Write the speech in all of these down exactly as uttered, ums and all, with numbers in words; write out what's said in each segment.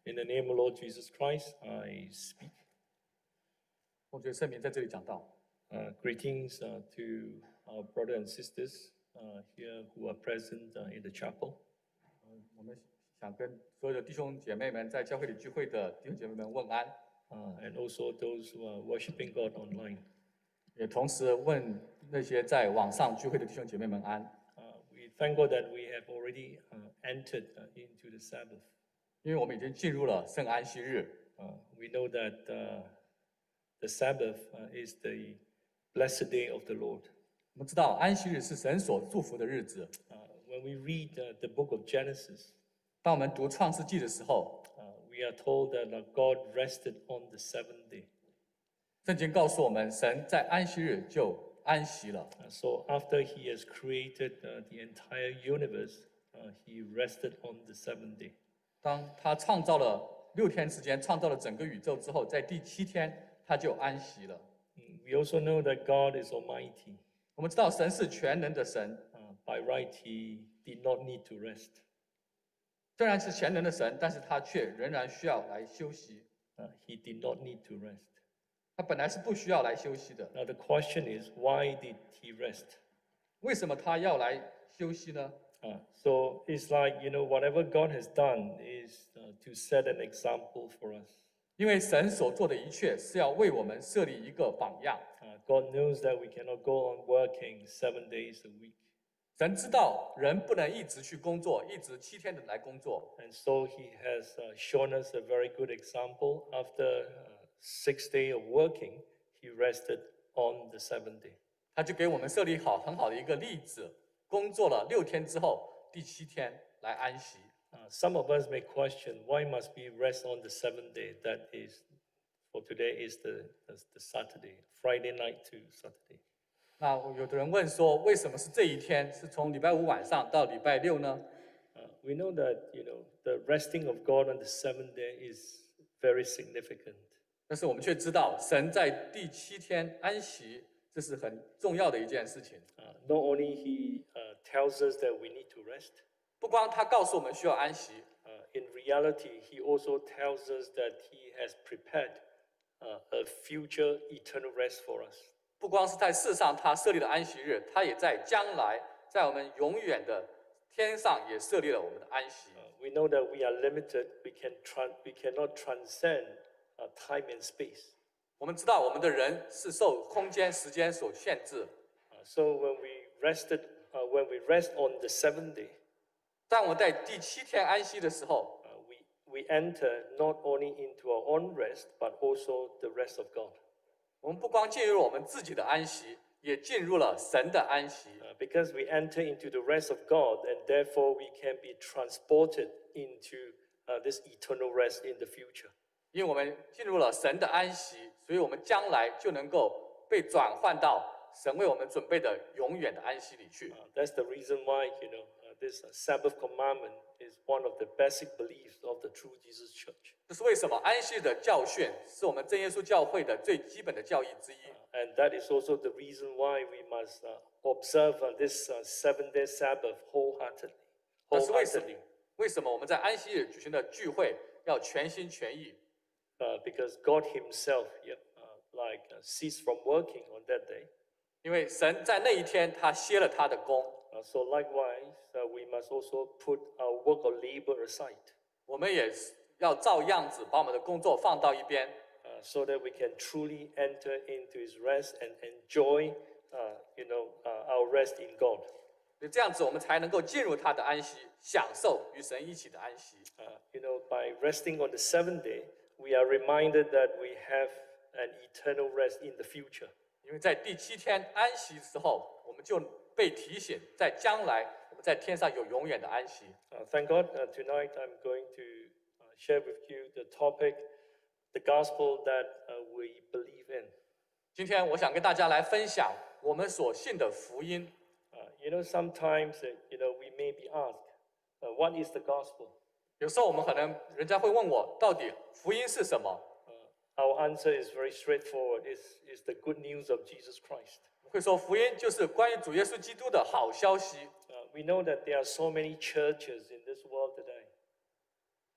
In the name of Lord Jesus Christ, I speak. 奉主圣名在这里讲道。 Uh, greetings uh, to our brothers and sisters uh, here who are present uh, in the chapel. 嗯，我们想跟所有的弟兄姐妹们在教会里聚会的弟兄姐妹们问安， Uh, and also those who are worshiping God online. 也同时问那些在网上聚会的弟兄姐妹们安。 Uh, we thank God that we have already uh, entered uh, into the Sabbath. 因为我们已经进入了圣安息日， Uh, we know that uh, the Sabbath uh, is the blessed day of the Lord. 我们知道安息日是神所祝福的日子。 Uh, when we read uh, the book of Genesis, 当我们读创世纪的时候， uh, we are told that uh, God rested on the seventh day. 圣经告诉我们，神在安息日就安息了。 Uh, so after he has created uh, the entire universe, uh, he rested on the seventh day. 当他创造了六天时间，创造了整个宇宙之后，在第七天他就安息了。 Mm, We also know that God is almighty. 我们知道神是全能的神， Uh, by right, he did not need to rest. 虽然是全能的神，但是他却仍然需要来休息。 Uh, he did not need to rest. 他本来是不需要来休息的， Now the question is, why did he rest? 为什么他要来休息呢？ Uh, so it's like, you know, whatever God has done is uh, to set an example for us. 因为神所做的一切是要为我们设立一个榜样。 Uh, God knows that we cannot go on working seven days a week. 神知道人不能一直去工作，一直七天的来工作， And so he has uh, shown us a very good example. After uh, six days of working, he rested on the seventh day. 他就给我们设立好很好的一个例子。工作了六天之后，第七天来安息。 Uh, some of us may question, why must we rest on the seventh day? That is, for today is the, the, the Saturday, Friday night to Saturday. 那有的人问说，为什么是这一天？是从礼拜五晚上到礼拜六呢？ Uh, we know that, you know, the resting of God on the seventh day is very significant. 但是我们却知道，神在第七天安息，这是很重要的一件事情。 Uh, not only he uh, tells us that we need to rest, 不光他告诉我们需要安息， uh, in reality, he also tells us that he has prepared uh, a future eternal rest for us. 不光是在世上他设立了安息日，他也在将来，在我们永远的天上也设立了我们的安息。 Uh, we know that we are limited. We can tran- we cannot transcend uh, time and space. 我们知道我们的人是受空间、时间所限制， Uh, so when we rested, uh, when we rest on the seventh day, 当我们在第七天安息的时候， uh, we we enter not only into our own rest but also the rest of God. 我们不光进入了我们自己的安息，也进入了神的安息。 Uh, because we enter into the rest of God, and therefore we can be transported into uh, this eternal rest in the future. 因为我们进入了神的安息，所以我们将来就能够被转换到神为我们准备的永远的安息里去。 Uh, that's the reason why, you know, uh, this uh, Sabbath commandment is one of the basic beliefs of the true Jesus Church. 这是为什么安息的教训是我们真耶稣教会的最基本的教义之一。 And that is also the reason why we must uh, observe uh, this uh, seven-day Sabbath wholeheartedly. 这是为什么 Wholeheartedly.？ 为什么我们在安息日举行的聚会要全心全意？ Uh, because God Himself, yeah, uh, like uh, ceased from working on that day. 因为神在那一天他歇了他的工， Uh, so likewise, uh, we must also put our work or labor aside, 我们也要照样子把我们的工作放到一边， uh, so that we can truly enter into His rest and enjoy, uh, you know, uh, our rest in God. 这样子我们才能够进入他的安息，享受与神一起的安息。 Uh, you know, by resting on the seventh day, we are reminded that we have an eternal rest in the future. 因为在第七天安息之后，我们就被提醒，在将来我们在天上有永远的安息。 Uh, thank God, uh, tonight I'm going to uh, share with you the topic, the gospel that uh, we believe in. 今天我想跟大家来分享我们所信的福音。 Uh, you know, sometimes, uh, you know, we may be asked, uh, what is the gospel? 有时候我们可能人家会问我，到底福音是什么？ Uh, our answer is very straightforward. It's, it's the good news of Jesus Christ. 会说福音就是关于主耶稣基督的好消息。 Uh, we know that there are so many churches in this world today.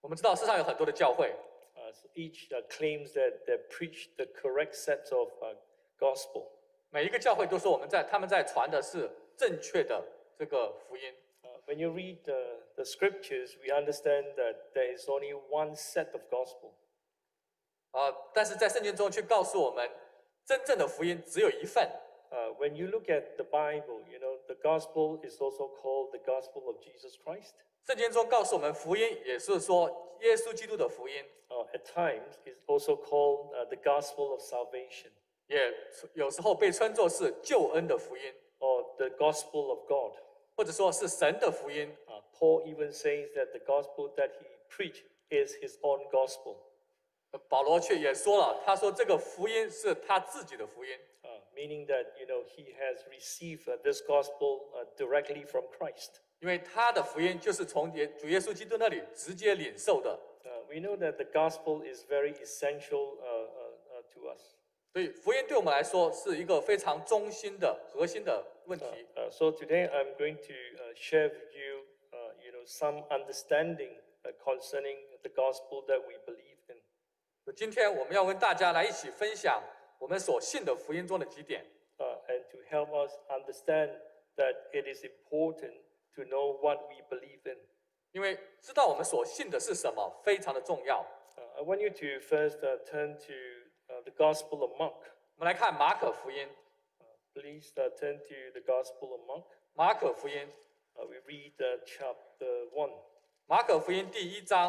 我们知道世上有很多的教会， Uh, so each uh, claims that they preach the correct sets of uh, gospel. 每一个教会都说我们在他们在传的是正确的这个福音。 Uh, when you read the, the scriptures, we understand that there is only one set of gospel. 啊、但是在圣经中却告诉我们，真正的福音只有一份。 Uh, when you look at the Bible, you know, the gospel is also called the gospel of Jesus Christ. 圣经中告诉我们，福音也是说耶稣基督的福音， Uh, at times, it's also called uh, the gospel of salvation 也有时候被称作是救恩的福音， or the gospel of God. 或者说是神的福音。 Uh, Paul even says that the gospel that he preached is his own gospel, 保罗却也说了，他说这个福音是他自己的福音， uh, meaning that, you know, he has received uh, this gospel uh, directly from Christ. 因为他的福音就是从耶主耶稣基督那里直接领受的。 Uh, we know that the gospel is very essential uh, uh, uh, to us. 所以福音对我们来说是一个非常中心的、核心的问 Uh, 题。 uh, so today I'm going to uh, share with you, uh, you know, some understanding uh, concerning the gospel that we believe in. 今天我们要跟大家来一起分享我们所信的福音中的几点， Uh, and to help us understand that it is important to know what we believe in. 因为知道我们所信的是什么非常的重要。 Uh, I want you to first uh, turn to uh, the Gospel of Mark. 我们来看马可福音， Please uh, turn to the Gospel of Mark. 马可福音， Uh, we read uh, chapter one. 马可福音第一章，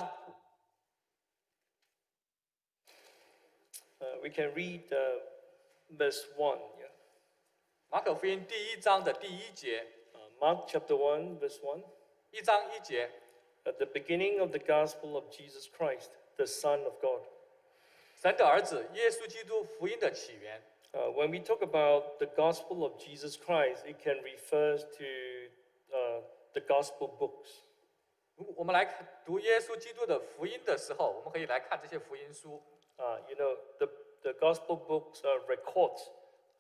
Uh, we can read uh, verse one. Yeah? 马可福音第一章的第一节， Uh, Mark chapter one, verse one. 一章一节， At the beginning of the gospel of Jesus Christ, the Son of God. 神的儿子耶稣基督福音的起源。 Uh, when we talk about the gospel of Jesus Christ, it can refer to uh, the gospel books. 如果我们来看读耶稣基督的福音的时候，我们可以来看这些福音书。 Uh, you know, the, the gospel books uh, records uh,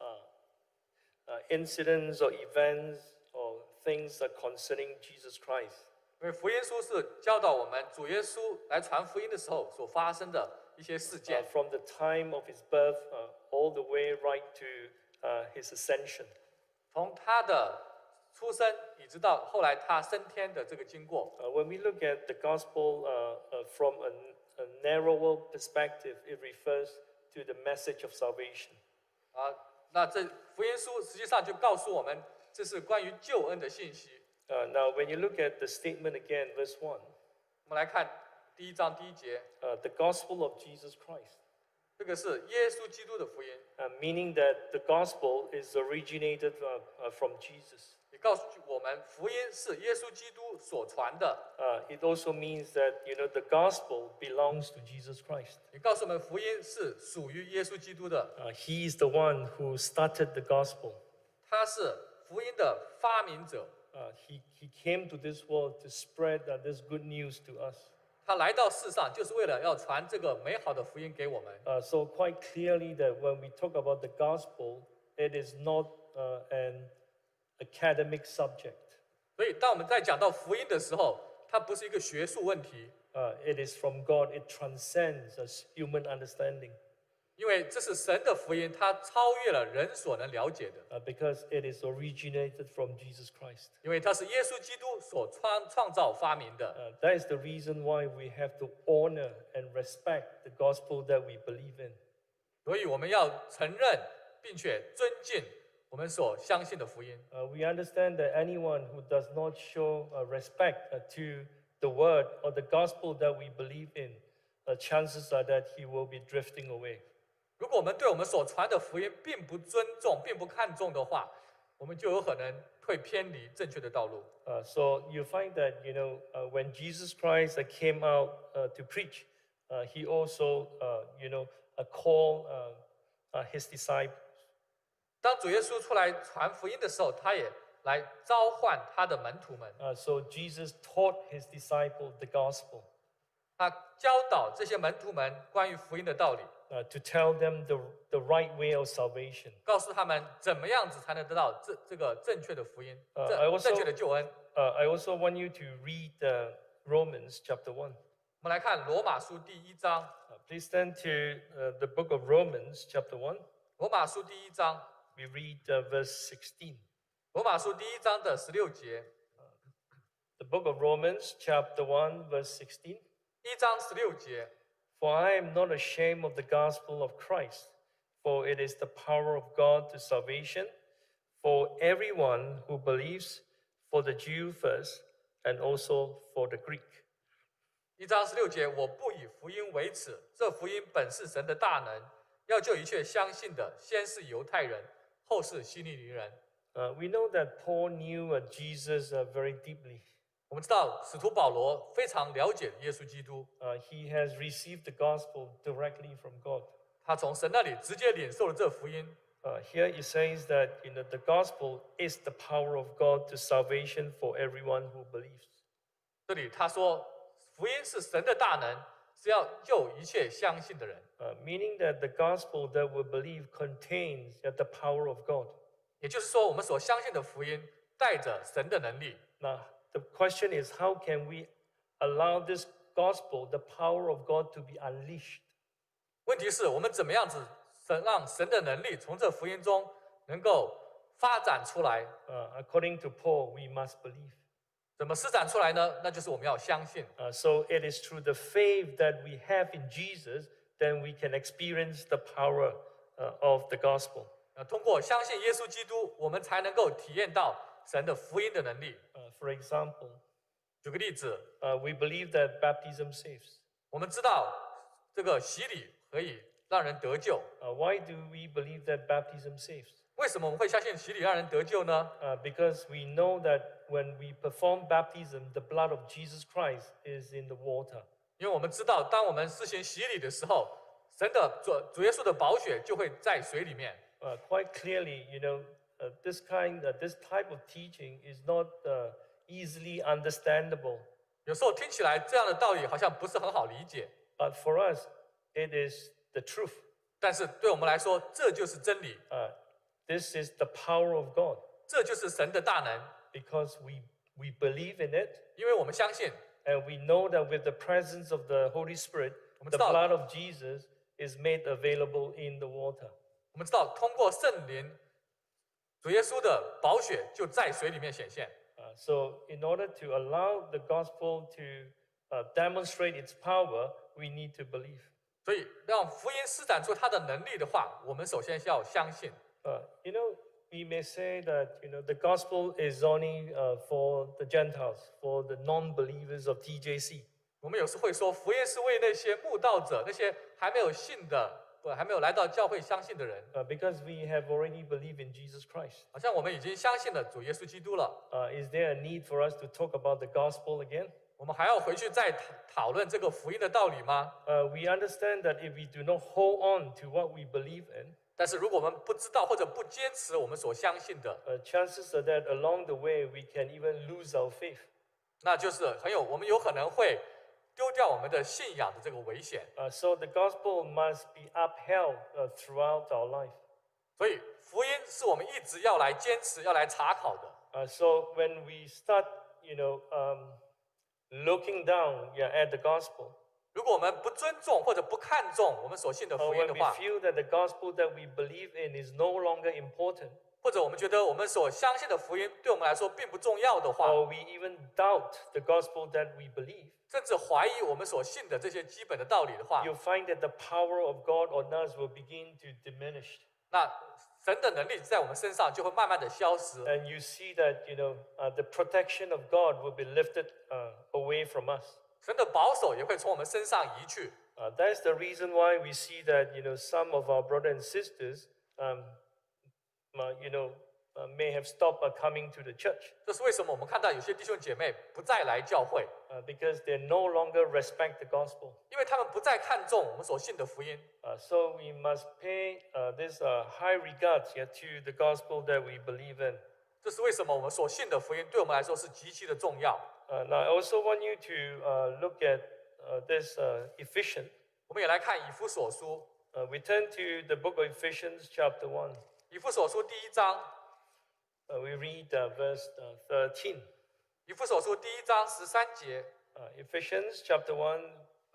uh, incidents or events or things uh, concerning Jesus Christ. 因为福音书是教导我们主耶稣来传福音的时候所发生的一些事 Uh, 件， from the time of his birth uh, all the way right to uh, his ascension. 从他的出生一直到后来他升天的这个经过。 Uh, when we look at the gospel uh, uh, from a, a narrower perspective, it refers to the message of salvation. 啊，那这福音书实际上就告诉我们，这是关于救恩的信息。 Uh, now, when you look at the statement again, verse one, 我们来看第一章第一节， uh, the gospel of Jesus Christ, 这个是耶稣基督的福音， uh, meaning that the gospel is originated uh, uh, from Jesus. 也告诉我们福音是耶稣基督所传的， Uh, it also means that, you know, the gospel belongs to Jesus Christ. 也告诉我们福音是属于耶稣基督的， Uh, he is the one who started the gospel. 他是福音的发明者， Uh, he, he came to this world to spread uh, this good news to us. 他来到世上就是为了要传这个美好的福音给我们。 Uh, so quite clearly that when we talk about the gospel, it is not uh, an academic subject. 所以当我们在讲到福音的时候，它不是一个学术问题， Uh, it is from God. It transcends us human understanding 因为这是神的福音，它超越了人所能了解的， uh, because it is originated from Jesus Christ. 因为它是耶稣基督所创创造发明的。 Uh, that is the reason why we have to honor and respect the gospel that we believe in. 所以我们要承认并且尊敬我们所相信的福音。 Uh, we understand that anyone who does not show uh, respect uh, to the word or the gospel that we believe in, uh, chances are that he will be drifting away. 如果我们对我们所传的福音并不尊重、并不看重的话，我们就有可能会偏离正确的道路。 Uh, so you find that, you know, uh, when Jesus Christ uh, came out uh, to preach, uh, he also, uh, you know, uh, called uh, uh, his disciples. 当主耶稣出来传福音的时候，他也来召唤他的门徒们， Uh, so Jesus taught his disciples the gospel 他教导这些门徒们关于福音的道理， uh, to tell them the, the right way of salvation. 告诉他们怎么样子才能得到这这个正确的福音， 呃正 I also- 正确的救恩。 Uh, I also want you to read uh, Romans chapter one. 我们来看罗马书第一章， Uh, please turn to uh, the book of Romans, chapter one. 罗马书第一章， We read uh, verse sixteen. 罗马书第一章的十六节， The book of Romans, chapter one, verse sixteen. 一章十六节， For I am not ashamed of the gospel of Christ, for it is the power of God to salvation for everyone who believes, for the Jew first, and also for the Greek. 一章十六节，我不以福音为耻，这福音本是神的大能，要救一切相信的，先是犹太人，后是希利尼人。 Uh, we know that Paul knew uh, Jesus uh, very deeply. 我们知道使徒保罗非常了解耶稣基督， Uh, he has received the gospel directly from God. 他从神那里直接领受了这福音。 Uh, here it says that you know the gospel is the power of God to salvation for everyone who believes. 这里他说，福音是神的大能，是要救一切相信的人。 Uh, meaning that the gospel that we believe contains uh, the power of God. 也就是说，我们所相信的福音带着神的能力。 Now, the question is, how can we allow this gospel, the power of God, to be unleashed? 问题是我们怎么样子神让神的能力从这福音中能够发展出来？ Uh, according to Paul, we must believe. 怎么施展出来呢？那就是我们要相信。 Uh, so it is through the faith that we have in Jesus, then we can experience the power uh, of the gospel. 呃，通过相信耶稣基督，我们才能够体验到神的福音的能力。 Uh, for example, 举个例子， uh, we believe that baptism saves. 我们知道这个洗礼可以让人得救。 Uh, why do we believe that baptism saves? 为什么我们会相信洗礼让人得救呢？ Uh, because we know that when we perform baptism, the blood of Jesus Christ is in the water. 因为我们知道，当我们施行洗礼的时候，神的主主耶稣的宝血就会在水里面。 Uh, quite clearly, you know, uh, this kind, uh, this type of teaching is not uh, easily understandable. 有时候听起来这样的道理好像不是很好理解， But for us, it is the truth. 但是对我们来说，这就是真理， Uh, this is the power of God 这就是神的大能， because we, we believe in it 因为我们相信， and we know that with the presence of the Holy Spirit, 我们 the 知道- blood of Jesus is made available in the water. 我们知道通过圣灵，主耶稣的宝血就在水里面显现。 Uh, so, in order to allow the gospel to uh, demonstrate its power, we need to believe. 所以，让福音施展出它的能力的话，我们首先要相信。 Uh, you know, we may say that you know the gospel is only uh, for the Gentiles, for the non-believers of T J C. 我们有时会说，福音是为那些慕道者、那些还没有信的、不还没有来到教会相信的人， Uh, because we have already believed in Jesus Christ. 好像我们已经相信了主耶稣基督了。 Uh, is there a need for us to talk about the gospel again? 我们还要回去再讨讨论这个福音的道理吗？ Uh, we understand that if we do not hold on to what we believe in, 但是如果我们不知道或者不坚持我们所相信的， uh, chances are that along the way we can even lose our faith. 那就是很有我们有可能会丢掉我们的信仰的这个危险。 Uh, so the gospel must be upheld uh, throughout our life. 所以福音是我们一直要来坚持、要来查考的。 Uh, so when we start, you know, um, looking down yeah, at the gospel, 如果我们不尊重或者不看重我们所信的 or 福音 when 的 we 话， feel that the gospel that we believe in is no longer important, 或者我们觉得我们所相信的福音对我们来说并不重要的话， or we even doubt the gospel that we believe, 甚至怀疑我们所信的这些基本的道理的话， you'll find that the power of God on us will begin to diminish. 那神的能力在我们身上就会慢慢的消失， And you see that, you know, uh, the protection of God will be lifted uh, away from us. 神的保守也会从我们身上移去。 Uh, that's the reason why we see that, you know, some of our brothers and sisters, um, uh, you know, uh, may have stopped uh, coming to the church 这是为什么我们看到有些弟兄姐妹不再来教会， uh, because they no longer respect the gospel. 因为他们不再看重我们所信的福音。 Uh, so we must pay uh, this uh, high regard yeah, to the gospel that we believe in. 这是为什么我们所信的福音对我们来说是极其的重要。 Uh, now, I also want you to uh, look at uh, this uh, Ephesians. 我们也来看以弗所书， Uh, we turn to the book of Ephesians, chapter one. 以弗所书第一章， Uh, we read uh, verse uh, thirteen. 以弗所书第一章十三节， Uh, Ephesians, chapter one,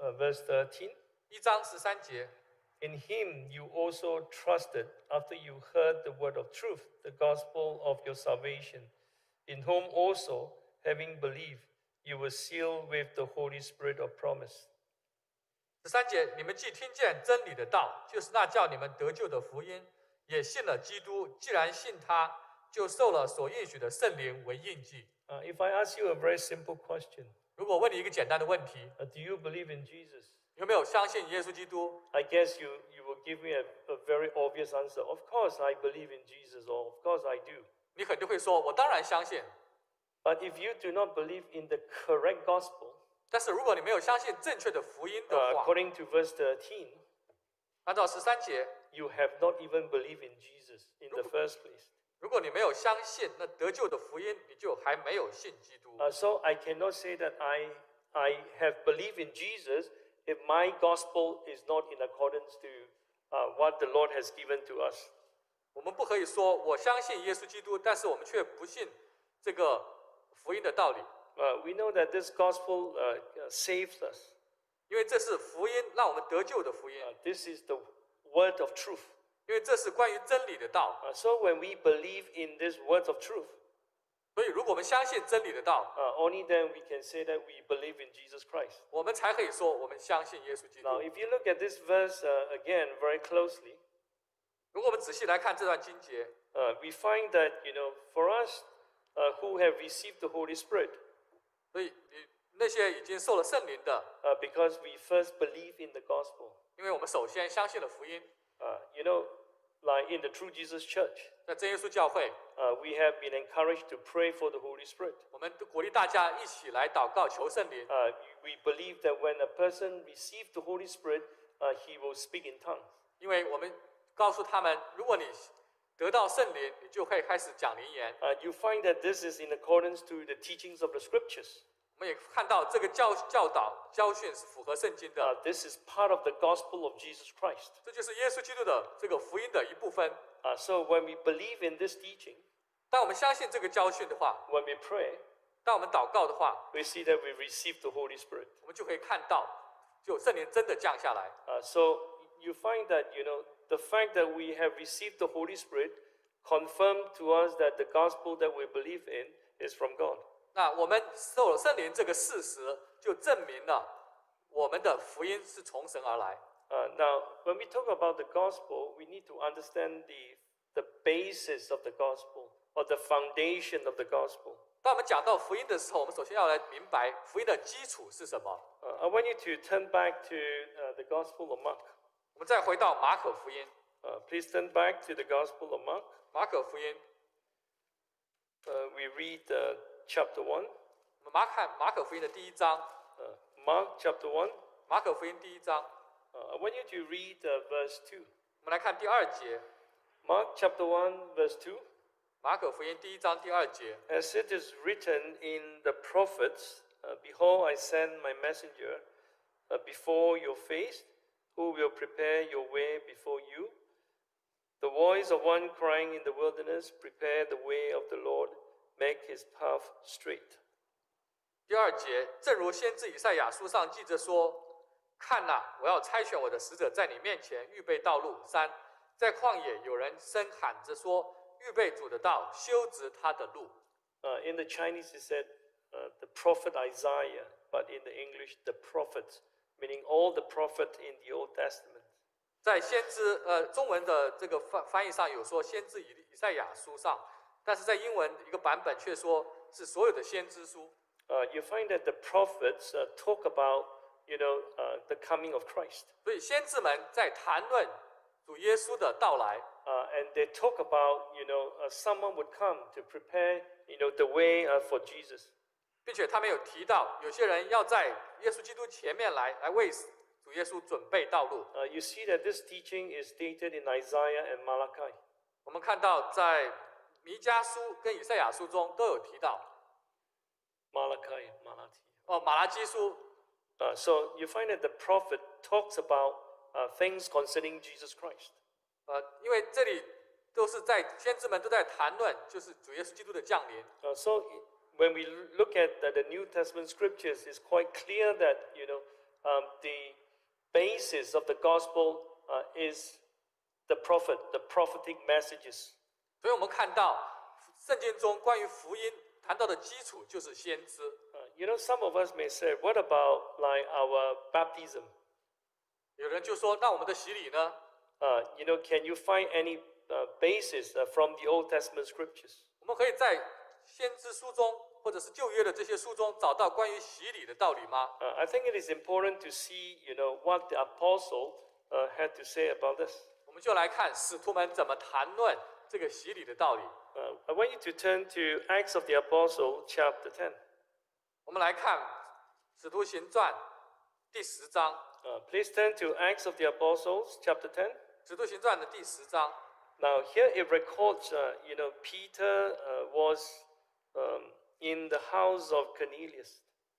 uh, verse thirteen. 一章十三节。 In him you also trusted after you heard the word of truth, the gospel of your salvation, in whom also, having believed, you were sealed with the Holy Spirit of promise. 十三节，你们既听见真理的道，就是那叫你们得救的福音，也信了基督。既然信他，就受了所应许的圣灵为印记。 Uh, if I ask you a very simple question, 如果问你一个简单的问题， uh, do you believe in Jesus? 有没有相信耶稣基督？ I guess you, you will give me a, a very obvious answer. Of course I believe in Jesus, or of course I do. 你肯定会说，我当然相信。 But if you do not believe in the correct gospel, 但是如果你没有相信正确的福音的 uh, 话， according to verse thirteen, 按照十三节， you have not even believed in Jesus in the first place. 如果你没有相信那得救的福音，你就还没有信基督。 Uh, so I cannot say that I, I have believed in Jesus if my gospel is not in accordance to uh, what the Lord has given to us. 我们不可以说我相信耶稣基督，但是我们却不信这个福音的道理， Uh, we know that this gospel uh, uh, saves us. 因为这是福音让我们得救的福音， Uh, this is the word of truth. 因为这是关于真理的道。 Uh, so when we believe in this word of truth, 所以，如果我们相信真理的道， uh, only then we can say that we believe in Jesus Christ. 我们才可以说我们相信耶稣基督 Now,。if you look at this verse uh, again very closely, 如果我们仔细来看这段经节， uh, we find that, you know, for us uh, who have received the Holy Spirit, 所以你那些已经受了圣灵的， uh, because we first believe in the gospel, 因为我们首先相信了福音， uh, you know, like in the True Jesus Church, 在真耶稣教会， uh, we have been encouraged to pray for the Holy Spirit. 我们都鼓励大家一起来祷告求圣灵。 Uh, we believe that when a person receives the Holy Spirit, uh, he will speak in tongues. 因为我们告诉他们，如果你得到圣灵，你就可以开始讲灵言。 Uh, you find that this is in accordance to the teachings of the Scriptures. 我们也看到这个教教导教训是符合圣经的， Uh, this is part of the gospel of Jesus Christ. 这就是耶稣基督的这个福音的一部分。 Uh, so when we believe in this teaching, 当我们相信这个教训的话， when we pray, 当我们祷告的话， we see that we receive the Holy Spirit. 我们就可以看到，就圣灵真的降下来。 Uh, so you find that, you know, the fact that we have received the Holy Spirit confirmed to us that the gospel that we believe in is from God. 那我们受了圣灵这个事实，就证明了我们的福音是从神而来。 Uh, now, when we talk about the gospel, we need to understand the, the basis of the gospel or the foundation of the gospel. 当我们讲到福音的时候，我们首先要来明白福音的基础是什么。 Uh, I want you to turn back to uh, the gospel of Mark. 我们再回到马可福音， Uh, please turn back to the gospel of Mark. 马可福音， Uh, we read uh, chapter one. 我们马看马可福音的第一章， Uh, Mark chapter one. 马可福音第一章， Uh, I want you to read uh, verse two. 我们来看第二节， Mark chapter one, verse two. 马可福音第一章第二节。 As it is written in the prophets, uh, behold, I send my messenger uh, before your face, who will prepare your way before you. The voice of one crying in the wilderness, prepare the way of the Lord, make his path straight. 第二节，正如先知以赛亚书上记着说：“看哪，我要差遣我的使者在你面前预备道路。”三，在旷野有人声喊着说：“预备主的道，修直他的路。” Uh, in the Chinese, it said uh, the prophet Isaiah, but in the English, the prophets, meaning all the prophets in the Old Testament. 在先知呃中文的这个翻翻译上有说先知以以赛亚书上，但是在英文一个版本却说是所有的先知书。 Uh, you find that the prophets uh, talk about, you know, uh, the coming of Christ. 所以先知们在谈论主耶稣的到来， Uh, and they talk about, you know, uh, someone would come to prepare, you know, the way uh, for Jesus. 并且他们有提到有些人要在耶稣基督前面来，来为主耶稣准备道路。 Uh, you see that this teaching is stated in Isaiah and Malachi. 我们看到在弥迦书跟以赛亚书中都有提到， Malachi, Malachi. 哦，马拉基书， Uh, so you find that the prophet talks about uh, things concerning Jesus Christ. 呃，因为这里都是在先知们都在谈论，就是主耶稣基督的降临。 Uh, so when we look at the, the New Testament scriptures, it's quite clear that, you know, um, the basis of the gospel uh, is the prophet, the prophetic messages. 所以我们看到圣经中关于福音谈到的基础就是先知。 Uh, you know, some of us may say, what about like our baptism? 有人就说，那我们的洗礼呢？ Uh, you know, can you find any uh, basis uh, from the Old Testament scriptures? 我们可以在先知书中或者是旧约的这些书中找到关于洗礼的道理吗？ Uh, I think it is important to see, you know, what the apostle uh, had to say about this. 我们就来看使徒们怎么谈论这个洗礼的道理。 Uh, I want you to turn to Acts of the Apostle, chapter ten. 我们来看《使徒行传》第十章， Uh, please turn to Acts of the Apostles, chapter ten. 《使徒行传》的第十章。 Now, here it records, uh, you know, Peter uh, was um, in the house of Cornelius.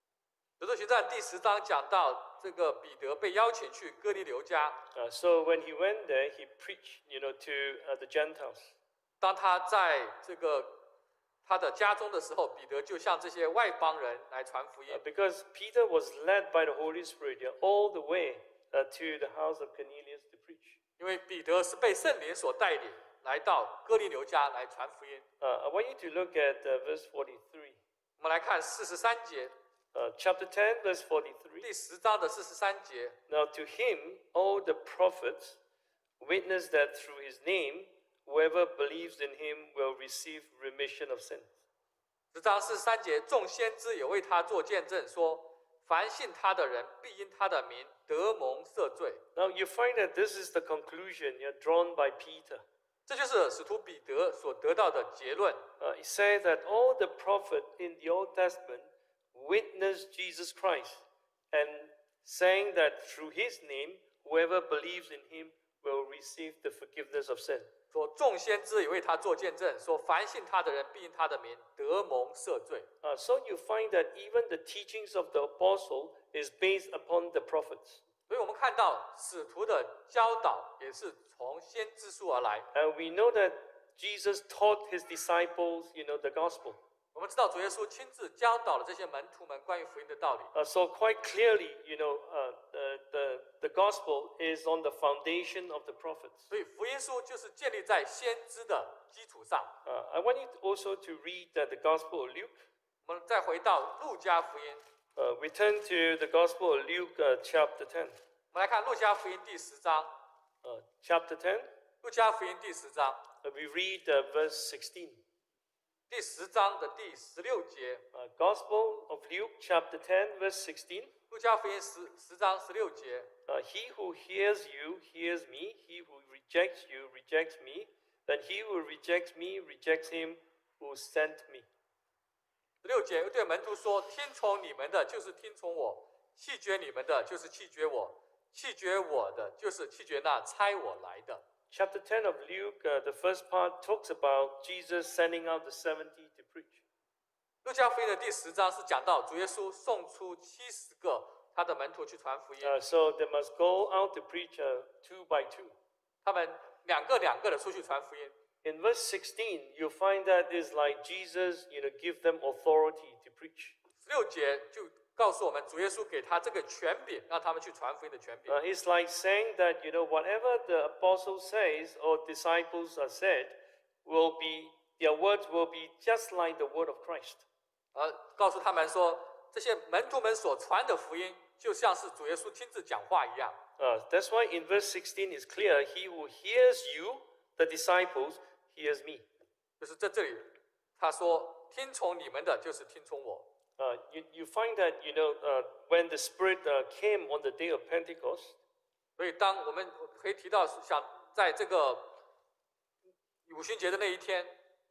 《使徒行传》第十章讲到这个彼得被邀请去哥尼流家， Uh, so when he went there, he preached, you know, to uh, the Gentiles. 当他在这个他的家中的时候，彼得就向这些外邦人来传福音 Uh,。because Peter was led by the Holy Spirit you know, all the way uh, to the house of Cornelius to preach. 因为彼得是被圣灵所带领来到哥尼流家来传福音。 Uh, I want you to look at uh, verse forty-three. 我们来看四十三节， Uh, chapter ten, verse forty-three. 第十章的四十三节。 Now to him all the prophets witness that through his name whoever believes in him will receive remission of sins. 十章四十三节，众先知也为他做见证，说：凡信他的人，必因他的名得蒙赦罪。 Now you find that this is the conclusion you know, drawn by Peter. 这就是使徒彼得所得到的结论。 Uh, he said that all the prophets in the Old Testament witnessed Jesus Christ and saying that through his name whoever believes in him will receive the forgiveness of sin. 说众先知也为他做见证，说凡信他的人，必因他的名得蒙赦罪。 Uh, so you find that even the teachings of the apostle is based upon the prophets. 所以我们看到使徒的教导也是从先知书而来。 And we know that Jesus taught his disciples, you know, the gospel. 我们知道主耶稣亲自教导了这些门徒们关于福音的道理。 Uh, so quite clearly, you know, uh, the, the, the gospel is on the foundation of the prophets. 所以福音书就是建立在先知的基础上。 Uh, I want you also to read uh, the gospel of Luke. 我们再回到路加福音， Uh, we turn to the gospel of Luke, uh, chapter ten. 我们来看路加福音第十章。 Uh, chapter ten, 路加福音第十章， uh, we read uh, verse sixteen. 第十章的第十六节。 Uh, gospel of Luke, chapter ten, verse sixteen. 路加福音十十章十六节。 Uh, he who hears you hears me. He who rejects you rejects me. Then he who rejects me rejects him who sent me. 十六节又对门徒说：“听从你们的，就是听从我；弃绝你们的，就是弃绝我；弃绝我的，就是弃绝那差我来的。” Chapter ten of Luke, uh, the first part talks about Jesus sending out the seventy to preach. 路加福音的第十章是讲到主耶稣送出七十个他的门徒去传福音， Uh, so they must go out to preach uh, two by two. 他们两个两个的出去传福音。 In verse sixteen, you find that it's like Jesus, you know, give them authority to preach. 十六节就告诉我们，主耶稣给他这个权柄，让他们去传福音的权柄。 Uh, it's like saying that, you know, whatever the apostle says or disciples are said will be, their words will be just like the word of Christ. 而告诉他们说，这些门徒们所传的福音，就像是主耶稣亲自讲话一样。 Uh, that's why in verse sixteen is clear, he who hears you, the disciples, hears me. 就是在这里，他说：“听从你们的，就是听从我。” Uh, you, you find that, you know, uh, when the Spirit uh, came on the day of Pentecost, 所以，当我们可以提到，想在这个五旬节的那一天，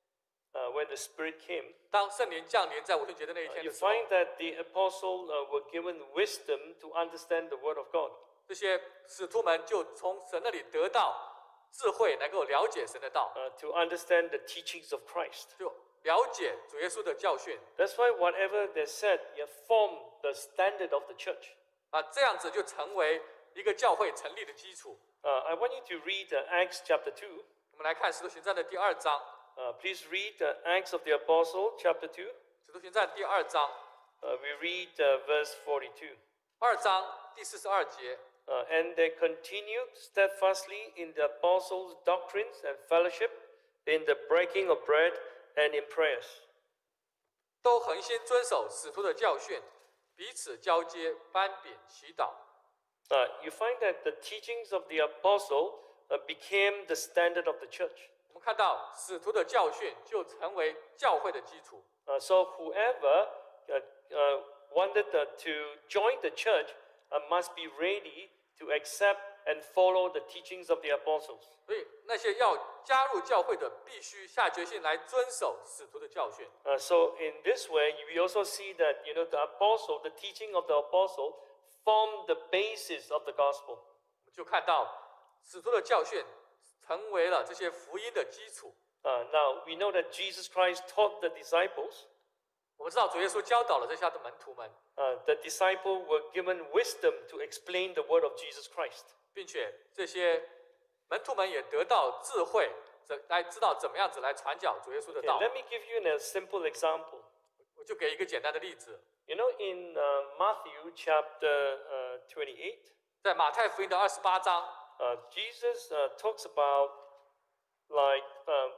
uh, when the Spirit came, 当圣灵降临在五旬节的那一 uh, 天 you 的时候， find that the apostles uh, were given wisdom to understand the Word of God. 这些使徒们就从神那里得到智慧，能够了解神的道， Uh, to understand the teachings of Christ. 就了解主耶稣的教训 That's why whatever they said, it formed the standard of the church. 啊，这样子就成为一个教会成立的基础。 Uh, I want you to read uh, Acts chapter two. 我们来看《使徒行传》的第二章， Uh, please read uh, Acts of the Apostle chapter two. 《使徒行传》第二章， Uh, we read uh, verse forty-two. 二章第四十二节， Uh, and they continued steadfastly in the apostles' doctrines and fellowship, in the breaking of bread and in prayers. 都恒心遵守使徒的教训，彼此交接、颁贬、祈祷。 Uh, you find that the teachings of the apostle uh, became the standard of the church. 我们看到使徒的教训就成为教会的基础。 Uh, so whoever uh, uh, wanted uh, to join the church uh, must be ready to accept and follow the teachings of the apostles. 所以那些要加入教会的，必须下决心来遵守使徒的教训。 Uh, so in this way, we also see that you know the apostle, the teaching of the apostle, formed the basis of the gospel. 我们就看到使徒的教训成为了这些福音的基础。 Uh, now we know that Jesus Christ taught the disciples. 我们知道主耶稣教导了这些他的门徒们， Uh, the disciples were given wisdom to explain the word of Jesus Christ. 并且这些门徒们也得到智慧，怎来知道怎么样子来传讲主耶稣的 Okay, 道。 let me give you a simple example. 我就给一个简单的例子， You know, in uh, Matthew chapter uh, twenty-eight, 在马太福音的二十八章， uh, Jesus uh, talks about like um,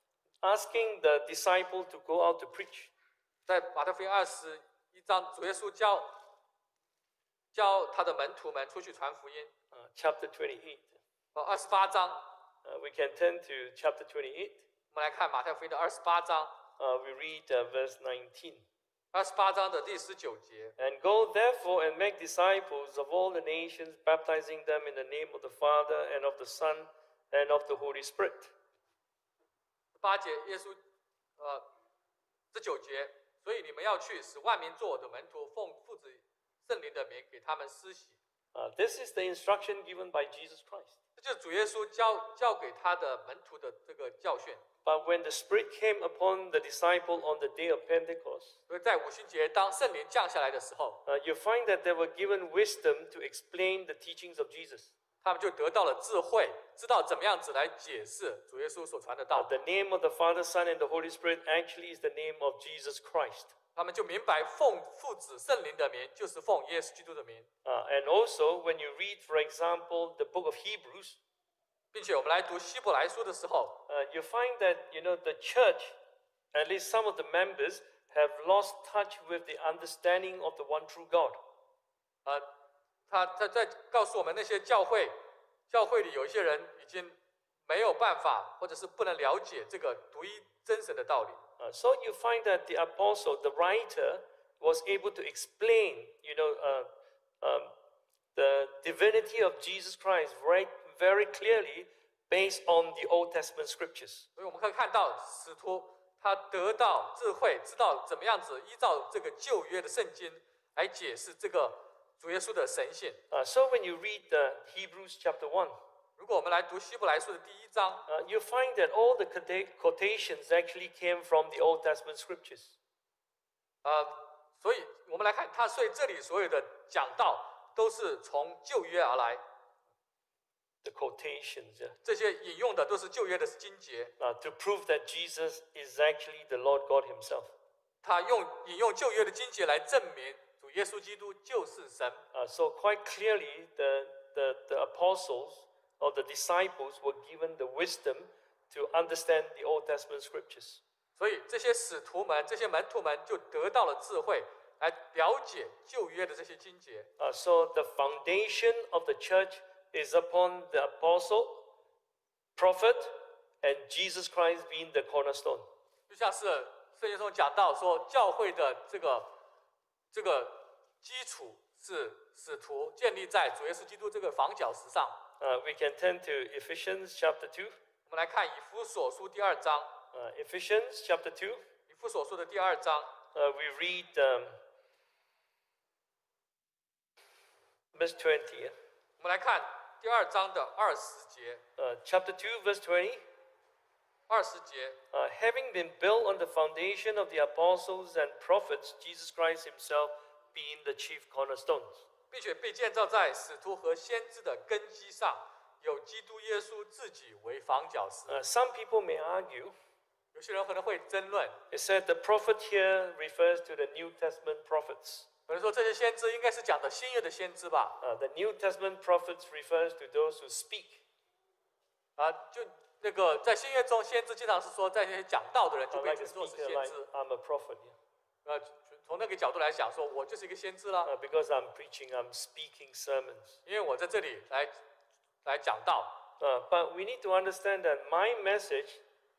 asking the disciple to go out to preach. 在马太福音二十一章，主耶稣教教他的门徒们出去传福音。 Uh, chapter twenty-eight. 哦，二十八章， Uh, we can turn to chapter twenty-eight. 我们来看马太福音的二十八章， Uh, we read uh, verse nineteen. 二十八章的第十九节。 And go therefore and make disciples of all the nations, baptizing them in the name of the Father and of the Son and of the Holy Spirit. 八节，耶稣，呃，十九节，所以你们要去，使万民做我的门徒，奉父子圣灵的名给他们施洗。 Uh, this is the instruction given by Jesus Christ. 这就是主耶稣教教给他的门徒的这个教训。 But when the Spirit came upon the disciple on the day of Pentecost, 所以在五旬节，当圣灵降下来的时候， uh, you find that they were given wisdom to explain the teachings of Jesus. 他们就得到了智慧，知道怎么样子来解释主耶稣所传的 Uh, 道。 the name of the Father, Son, and the Holy Spirit actually is the name of Jesus Christ. 他们就明白奉父子圣灵的名，就是奉耶稣基督的名。 Uh, and also, when you read, for example, the book of Hebrews, 并且我们来读希伯来书的时候， uh, you find that you know the church, at least some of the members, have lost touch with the understanding of the one true God. 呃，他他在告诉我们那些教会，教会里有一些人已经没有办法，或者是不能了解这个独一真神的道理。 Uh, so you find that the apostle, the writer, was able to explain, you know, uh, um, the divinity of Jesus Christ very, very clearly based on the Old Testament scriptures. 所以我们可以看到使徒他得到智慧，知道怎么样子依照这个旧约的圣经来解释这个主耶稣的神性。 Uh, so when you read uh, Hebrews chapter one, 如果我们来读希伯来书的第一章， uh, you find that all the quota- quotations actually came from the Old Testament scriptures. 呃，所以我们来看他，所以这里所有的讲道都是从旧约而来， The quotations, yeah. 这些引用的都是旧约的经节。 Uh, to prove that Jesus is actually the Lord God Himself. 他用引用旧约的经节来证明主耶稣基督就是神。 Uh, so quite clearly, the, the, the apostles or the disciples were given the wisdom to understand the Old Testament scriptures. 所以这些使徒们、这些门徒们就得到了智慧，来了解旧约的这些经节。 Uh, so the foundation of the church is upon the apostle, prophet, and Jesus Christ being the cornerstone. 就像是圣经中讲到说，教会的这个这个基础是使徒建立在主耶稣基督这个房角石上。 Uh, we can turn to Ephesians chapter two. 我们来看以弗所书第二章， Uh, Ephesians chapter two. 以弗所书的第二章， Uh, we read um, verse twenty. 我们来看第二章的二十节。 Uh, chapter two, verse twenty. 二十节， Uh, having been built on the foundation of the apostles and prophets, Jesus Christ Himself being the chief cornerstones. 并且被建造在使徒和先知的根基上，有基督耶稣自己为房角石。 Uh, some people may argue, 有些人可能会争论， it said the prophet here refers to the New Testament prophets. 有人说这些先知应该是讲的新约的先知吧？ Uh, the New Testament prophets refers to those who speak. 啊，就那个在新约中，先知经常是说，在那些讲道的人就 Uh, 被 like a 称作是 speaker, 先 like 知。 I'm a prophet. Yeah. 呃，从那个角度来讲，说我就是一个先知啦， Uh, because I'm preaching, I'm speaking sermons. 因为我在这里来来讲道。 Uh, but we need to understand that my message,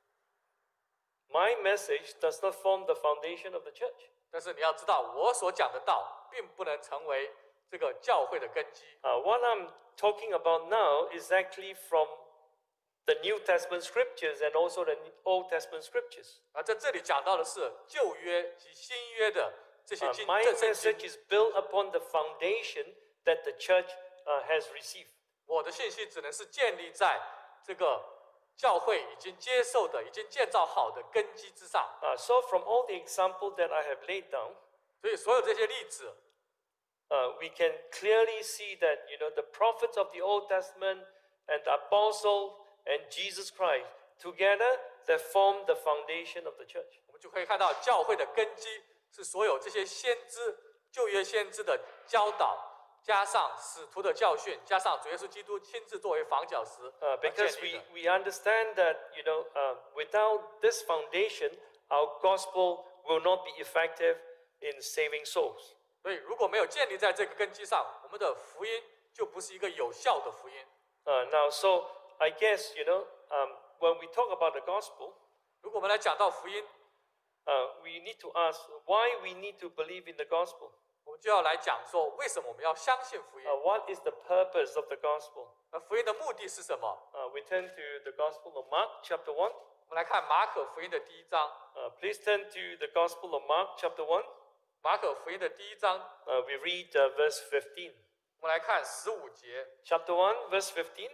my message does not form the foundation of the church. 但是你要知道，我所讲的道，并不能成为这个教会的根基。 Uh, what I'm talking about now is actually from the New Testament scriptures and also the Old Testament scriptures. 而在这里讲到的是旧约及新约的这些 Uh, 经 my 正圣经。 message is built upon the foundation that the church uh, has received. 我的信息只能是建立在这个教会已经接受的、已经建造好的根基之上。 Uh, so from all the examples that I have laid down, 所以所有这些例子， uh, we can clearly see that you know the prophets of the Old Testament and the apostle and Jesus Christ together they form the foundation of the church. 我们就可以看到教会的根基是所有这些先知、旧约先知的教导，加上使徒的教训，加上主耶稣基督亲自作为房角石 Uh, 而建 because 立 we, 的。 we understand that you know uh, without this foundation, our gospel will not be effective in saving souls. 所以如果没有建立在这个根基上，我们的福音就不是一个有效的福音。 Uh, now, so I guess you know um, when we talk about the gospel, 如果我们来讲到福音， uh, we need to ask why we need to believe in the gospel. 我们就要来讲说，为什么我们要相信福音 Uh,？what is the purpose of the gospel? 那福音的目的是什么？ Uh, we turn to the Gospel of Mark, chapter one. 我们来看马可福音的第一章。 Uh, please turn to the Gospel of Mark, chapter one. 马可福音的第一章， Uh, we read uh, verse fifteen. 我们来看十五节。 Chapter one, verse fifteen.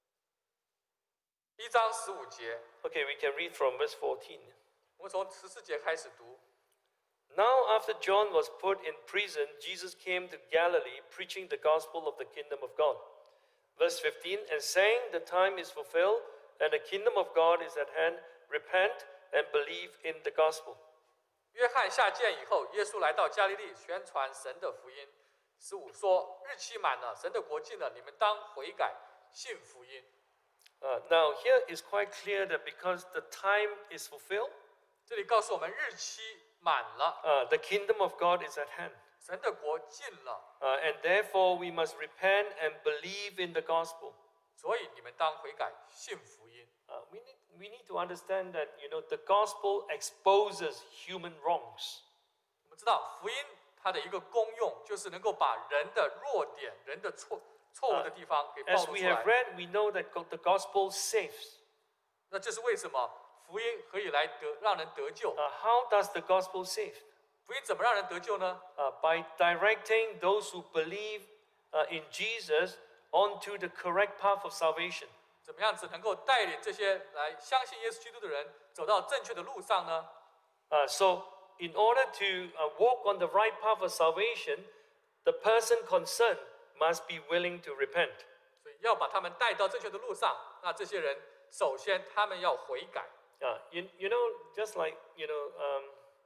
一章十五节， Okay, we can read from verse fourteen. 我们从十四节开始读。 Now, after John was put in prison, Jesus came to Galilee preaching the gospel of the kingdom of God. Verse fifteen, and saying, the time is fulfilled and the kingdom of God is at hand. Repent and believe in the gospel. 约翰下监以后，耶稣来到加利利，宣传神的福音。十五说，日期满了，神的国近了，你们当悔改，信福音。 Uh, now, here is quite clear that because the time is fulfilled, 这里告诉我们，日期满了， uh, the kingdom of God is at hand. 神的国近了， Uh, and therefore, we must repent and believe in the gospel. 所以你们当悔改，信福音。 Uh, we, need, we need to understand that you know, the gospel exposes human wrongs. 我们知道福音它的一个功用，就是能够把人的弱点、人的错错误的地方给暴 As 露 we 出 have 来。 read, we know that go- the gospel saves. 那这是为什么福音可以来得让人得救？ Uh, how does the gospel save? 福音怎么让人得救呢？ Uh, by directing those who believe uh, in Jesus onto the correct path of salvation. 怎么样子能够带领这些来相信耶稣基督的人走到正确的路上呢？ Uh, so, in order to uh, walk on the right path of salvation, the person concerned must be willing to repent. 所以要把他们带到正确的路上，那这些人首先他们要悔改。 Uh, you, you know, just like, you know, um,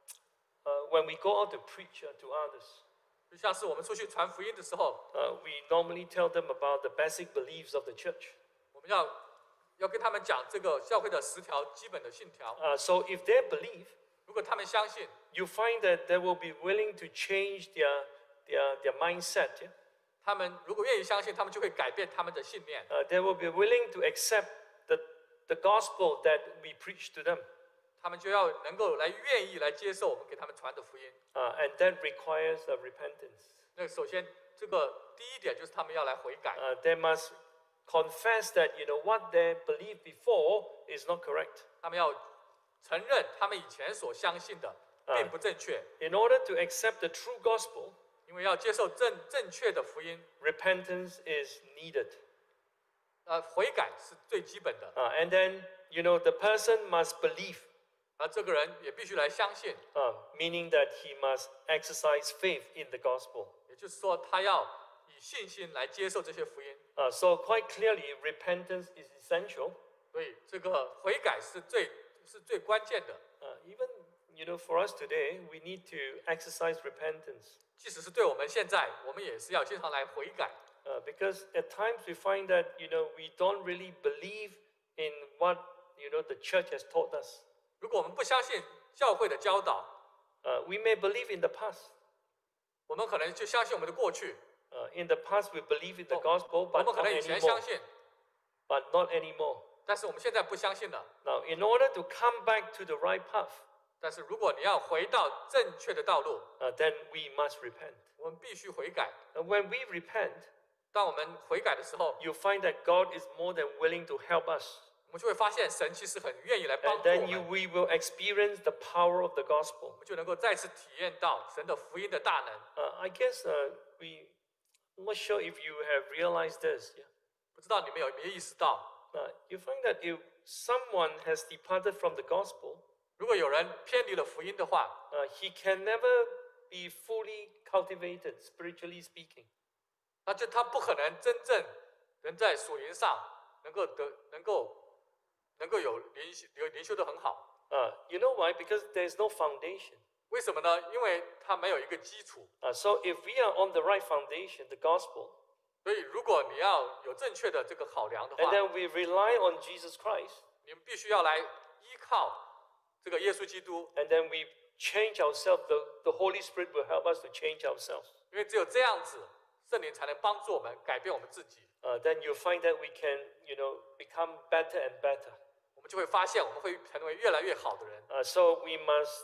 uh, when we go out to preach uh, to others, 就像是我们出去传福音的时候， uh, we normally tell them about the basic beliefs of the church. 我们要要跟他们讲这个教会的十条基本的信条。 Uh, so if they believe, 如果他们相信， you find that they will be willing to change their, their, their mindset. Yeah? 他们如果愿意相信，他们就会改变他们的信念， Uh, they will be willing to accept the, the gospel that we preach to them. 他们就要能够来愿意来接受我们给他们传的福音。 Uh, and that requires uh, repentance. 那首先，这个第一点就是他们要来悔改， Uh, they must confess that you know what they believed before is not correct. 他们要承认他们以前所相信的并不正确， In order to accept the true gospel, 因为要接受正正确的福音， repentance is needed. 呃，悔改是最基本的， Uh, and then you know the person must believe, 而这个人也必须来相信， uh, meaning that he must exercise faith in the gospel. 也就是说，他要以信心来接受这些福音。 Uh, so quite clearly, repentance is essential. 所以，这个悔改是最是最关键的。 Uh, even you know, for us today, we need to exercise repentance. 即使是对我们现在，我们也是要经常来悔改。 Uh, because at times we find that, you know, we don't really believe in what, you know, the church has taught us. 如果我们不相信教会的教导， Uh, we may believe in the past. 我们可能就相信我们的过去。 Uh, in the past, we believe in the 我 gospel, 我 but 们可 not 能以前 anymore. 相信， But not anymore. 但是我们现在不相信了。 Now, in order to come back to the right path, 但是如果你要回到正确的道路， uh, then we must repent. 我们必须悔改。 And when we repent, 当我们悔改的时候， you find that God is more than willing to help us. 我们就会发现神其实很愿意来帮 And 助我 then you, 们， we will experience the power of the 我 gospel. 们就能够再次体验到神的福音的大能。 Uh, I guess uh, we, I'm not sure if you have realized this. Yeah? 不知道你们有没有意识到， Uh, you find that if someone has departed from the gospel, 如果有人偏离了福音的话， uh, he can never be fully cultivated, spiritually speaking. 那就他不可能真正能在属灵上能够得能够能够有灵修有灵修的很好。 Uh, you know why? Because there's no foundation. 为什么呢？因为他没有一个基础。 Uh, so if we are on the right foundation, the gospel, 所以如果你要有正确的这个考量的 and 话， then we rely on Jesus Christ, 你们必须要来依靠这个耶稣基督， and then we change ourselves, the, the Holy Spirit will help us to change ourselves. 因为只有这样子，圣灵才能帮助我们改变我们自己。 Uh, then you'll find that we can, you know, become better and better. 我们就会发现，我们会成为越来越好的人。 Uh, so we must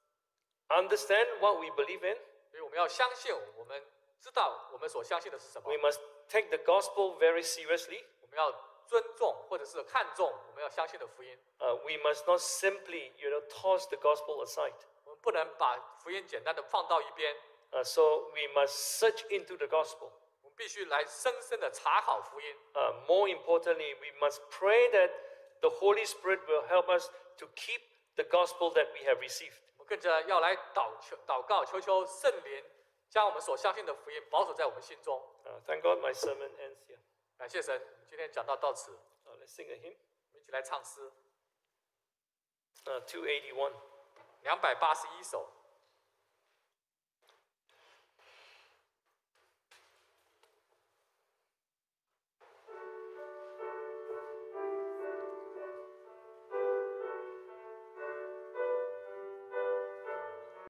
understand what we believe in. 所以我们要相信，我们知道我们所相信的是什么 We，must take the gospel very seriously. 我们要尊重或者是看重我们要相信的福音。 Uh, we must not simply, you know, toss the gospel aside. 我们不能把福音简单的放到一边， Uh, so we must search into the gospel. 我们必须来深深的查好福音。 Uh, more importantly, we must pray that the Holy Spirit will help us to keep the gospel that we have received. 我们更加要来祷求、祷告、求求圣灵将我们所相信的福音保守在我们心中。 Uh, thank God my sermon ends here. 感谢神，我们今天讲到到此， Uh, let's sing a hymn. 我们一起来唱诗 Uh, two eighty-one. 两百八十一首。